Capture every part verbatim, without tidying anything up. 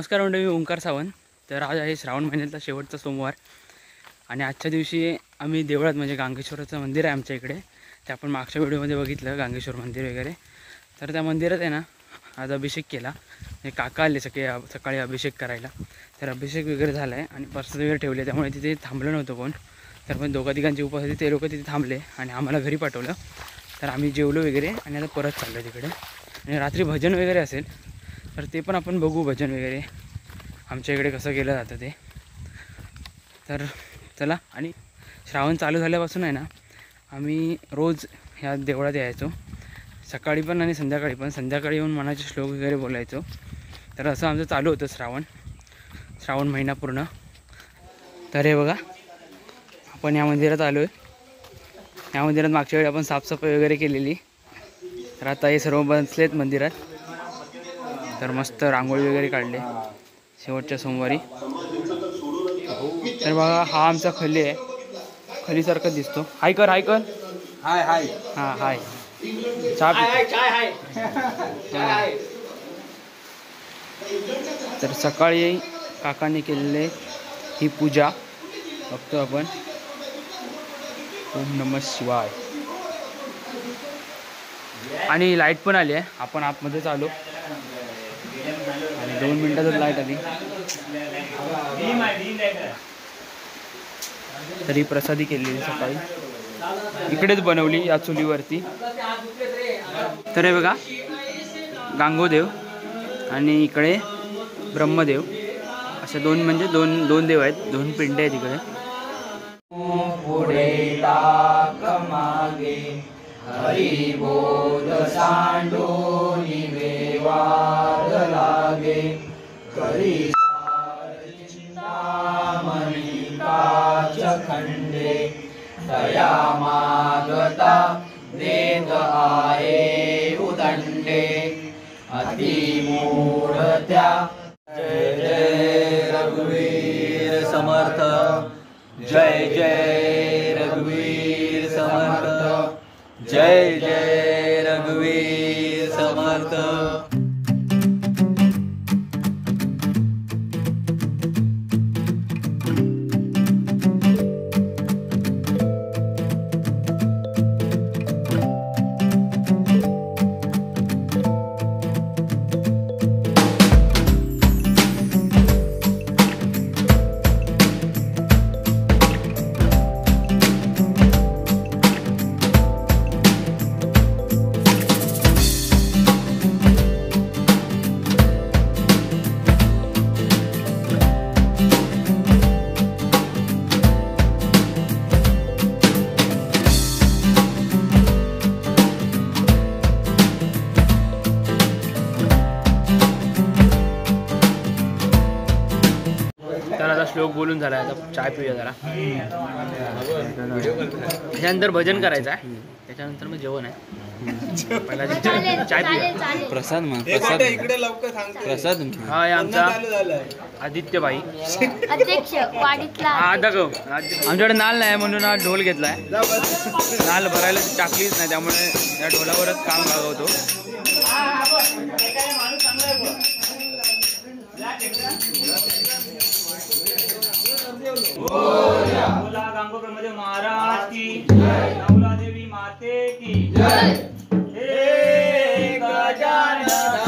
नमस्कार मंडळी, मी ओंकार सावंत. तर आज आहे श्रावण महिन्यातला शेवटचा सोमवार आणि आजच्या दिवशी आम्ही देवळात म्हणजे गांगेश्वराचं मंदिर आहे आमच्या इकडे, ते आपण मागच्या व्हिडिओमध्ये बघितलं गांगेश्वर मंदिर वगैरे. तर त्या मंदिरात आहे ना आज अभिषेक केला. म्हणजे काका आले सकाळी सकाळी अभिषेक करायला. तर अभिषेक वगैरे झाला आहे आणि प्रसाद वगैरे ठेवले, त्यामुळे तिथे थांबलं नव्हतं कोण. तर पण दोघा तिघांची उपास होती, ते लोक तिथे थांबले आणि आम्हाला घरी पाठवलं. तर आम्ही जेवलो वगैरे आणि आता परत चाललो तिकडे. आणि रात्री भजन वगैरे असेल तर ते पण आपण बघू, भजन वगैरे आमच्या इकडे कसं केलं जातं ते. तर चला. आणि श्रावण चालू झाल्यापासून आहे ना आम्ही रोज ह्या देवळात यायचो, सकाळी पण आणि संध्याकाळी पण. संध्याकाळी येऊन मनाचे श्लोक वगैरे बोलायचो. तर असं आमचं चालू होतं श्रावण श्रावण महिना पूर्ण. तर हे बघा, आपण या मंदिरात आलो आहे. या मंदिरात मागच्या वेळी आपण साफसफाई वगैरे केलेली. तर आता हे सर्व बसलेत मंदिरात. तर मस्त रांगोळी वगैरे काढले शेवटच्या सोमवारी. तर बघा, हा आमचा खली आहे. खलीसारखं दिसतो. हाय कर हाय कर हाय हाय हां हाय. चहा तर सकाळी काकाने केलेले ही पूजा बघतो आपण. ओम नमः शिवाय. आणि लाईट पण आली आहे. आपण आतमध्ये चालू आणि दोन मिनटातच लाईट आली. तरी प्रसादी केलेली सकाळी इकडेच बनवली या चुलीवरती. तर हे बघा, गांगोदेव आणि इकडे ब्रह्मदेव, असे दोन म्हणजे दोन दोन देव आहेत, दोन पिंड आहेत इकडे. पुढे टाक मागे हरी बोध सांडोनी वेवाद लागे करी चिंतामणी काच खंडे दया मागता देत आहे उदंडे अति मूढत्या. जय जय रघुवीर समर्थ, जय जय रघुवीर समर्थ, जय जय रघुवीर समर्थ. तर आता श्लोक बोलून झाला, आता चाय पिऊया जरा. त्याच्यानंतर भजन करायचं आहे, त्याच्यानंतर मग जेवण आहे. पहिला चाय पिऊया. प्रसाद मग प्रसाद इकडे लवकर सांग. प्रसाद हा आहे आमचा आदित्यबाई अध्यक्ष वाडीतला. हा दाखव. आमच्याकडे नाल नाही म्हणून हा ढोल घेतलाय. नाल भरायला टाकलीच नाही, त्यामुळे या ढोलावरच काम भागवतो. बोला गांगो ब्रह्मदेव महाराज की जय, नवला देवी माते की जय. हे गजानन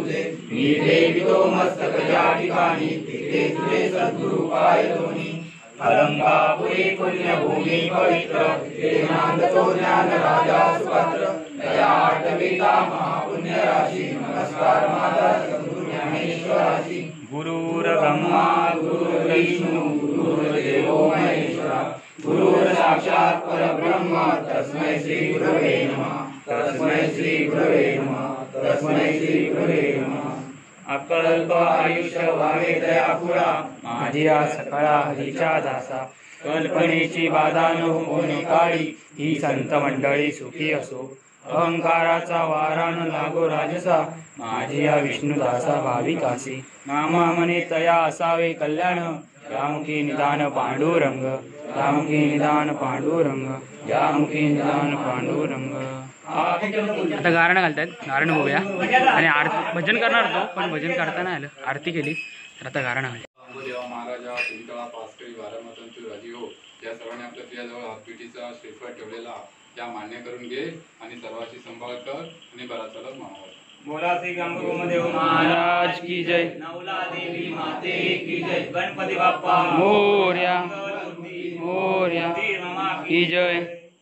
तुझे मी ठेवितो मस्तक ज्या ठिकाणी तिथे तुझे सद्गुरु पाय दोन्ही अलंकापुरी पुण्यभूमी पवित्र ते नांदतो ज्ञान राजा सुपात्र दया आठविता महापुण्य राशी नमस्कार माझा सद्गुरु ज्ञानेश्वराशी गुरुर्ब्रह्मा गुरुर्विष्णू गुरुर्देवो महेश्वरा गुरुर् साक्षात् परब्रह्म तस्मै श्री गुरवे नमः तस्मै श्री गुरवे नमः तस्मै श्री गुरवे नमः अकल्प आयुष्य व्हावे दयापुरा माझ्या सकळा हरीच्या दासा कल्पनेची बाधा न होणे काळी ही संत मंडळी सुखी असो अहंकाराचा वारा न लागो राजसा माझी या विष्णुदासा भाविकासी नामा मने तया असावे कल्याण यामुखी निदान पांडुरंग यामुखी निदान पांडुरंग यामुखी निदान पांडुरंग. आता गारणं घालतात, गारणं बघूया. आणि आरती भजन करणार होतो पण भजन करताना आलं, आरती केली तर आता गारणं घालतात. देवा महाराजा पिंतळा पाचकळी बारामतांची राजी हो. या सर्वांनी आपल्या प्रियाजवळ हातपिटीचा श्रीफळ ठेवलेला या मान्य करून घे आणि सर्वांची संभाळ कर आणि बराच चालत मावा. बोला श्री गंगोमदेव महाराज की जय. नवला देवी माते की जय. गणपती बाप्पा मोरया मोरया की जय.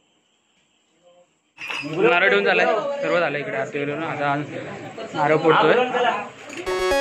नारळ ठेवून झालाय, सर्व झालं इकडे आरती वगैरे. आता नारळ फोडतोय.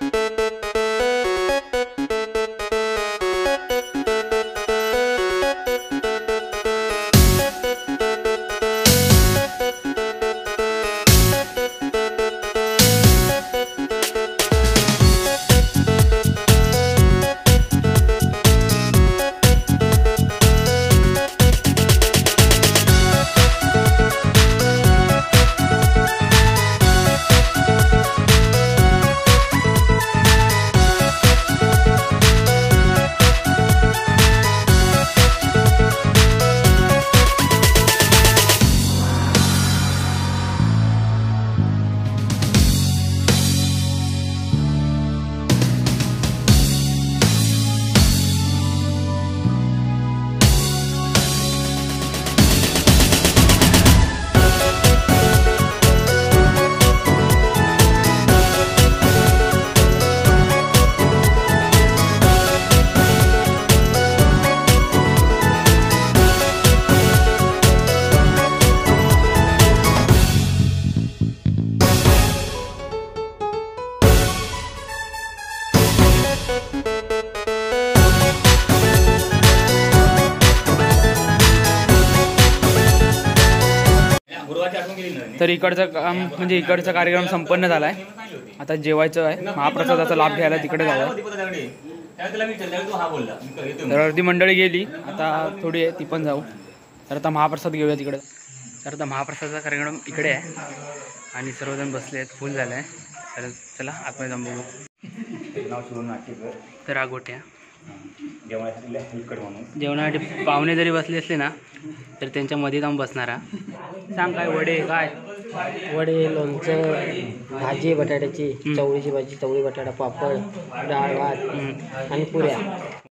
तर इकडचं काम म्हणजे इकडचा कार्यक्रम संपन्न झाला आहे. आता जेवायचं आहे, महाप्रसादाचा लाभ घ्यायला तिकडे जाऊया. तर अर्धी मंडळी गेली, आता थोडी आहे ती पण जाऊ. तर आता महाप्रसाद घेऊया तिकडे. तर आता महाप्रसादाचा कार्यक्रम इकडे आहे आणि सर्वजण बसले आहेत, फुल झालं आहे. तर चला आतमध्ये जाऊन बघू. तर हा गोट्या जेवणासाठी पाहुणे जरी बसले असले ना तर त्यांच्या मध्ये जाऊन बसणारा. सांग काय वडे, काय वडे, लोणचं, भाजी बटाट्याची, चवळीची भाजी, चवळी बटाटा, पापड, डाळ भात आणि पुऱ्या.